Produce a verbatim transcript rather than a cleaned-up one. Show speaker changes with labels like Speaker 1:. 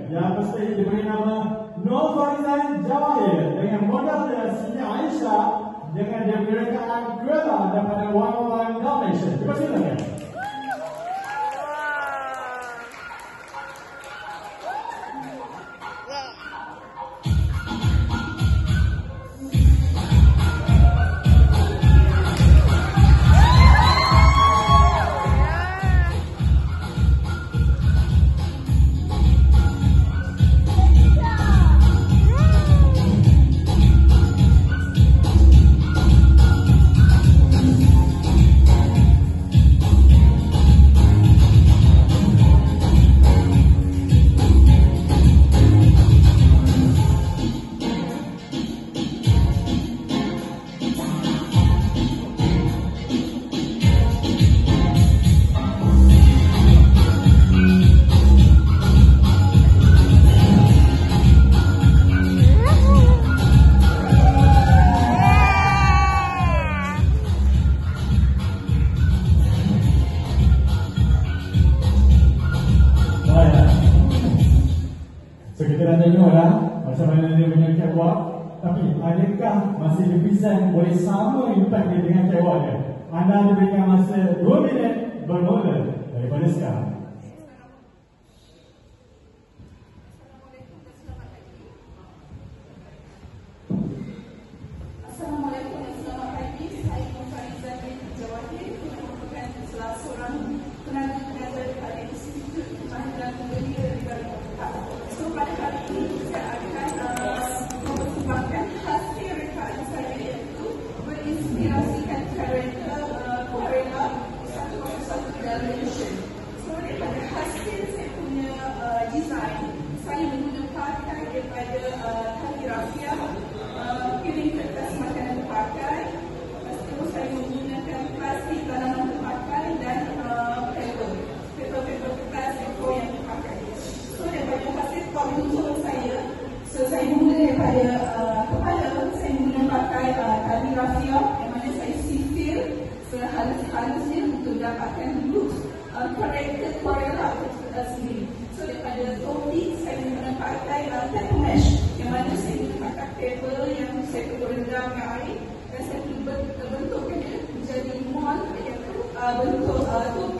Speaker 1: yang pasti diberi nama Nur Farizan Jawahir dengan modal dia Siti Aisyah dengan dia rekaan Greta daripada one oh one Dalmatian. Terima kasih banyak. So kita dah tengok lah macam mana dia punya catwalk. Tapi adakah masih represent boleh sama impact dia dengan catwalk dia? Anda diberikan masa dua minit bermula daripada sekarang.
Speaker 2: Assalamualaikum dan selamat pagi. Saya Nur Farizan Jawahir, yang merupakan salah seorang tenaga pengajar daripada Institut Kemahiran Belia daripada Kota. So pada hari ini saya akan uh, mempersembahkan hasil rekaan saya, iaitu berinspirasikan kereta uh, Carrera seratus satu Dalmatian. So daripada hasil saya punya uh, design, saya menggunakan daripada uh, kaligrafia, uh, piring kertas makanan terpakai, lepas tu saya menggunakan plastik tanaman terpakai dan uh, paper paper-paper kertas ekor yang terpakai. So daripada hasil kontur saya, so saya mula daripada uh, kepala, saya menggunakan pakai uh, kaligrafia yang mana saya sisir sehalus-halusnya untuk dapatkan look uh, karakter Carrera uh, sendiri. So daripada topi, saya menggunakan pakai uh, paper mesh yang mana saya menggunakan paper yang saya perlu rendam dengan air dan saya perlu bentukkan menjadi mold, iaitu uh, bentuk uh, topi